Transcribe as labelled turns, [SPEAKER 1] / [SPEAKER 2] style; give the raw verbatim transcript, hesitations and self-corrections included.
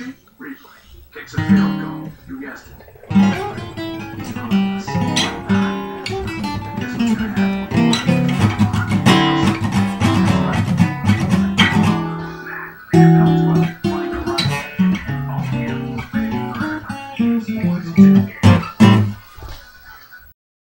[SPEAKER 1] Replay. Kicks a field goal. You guessed it. He's anonymous.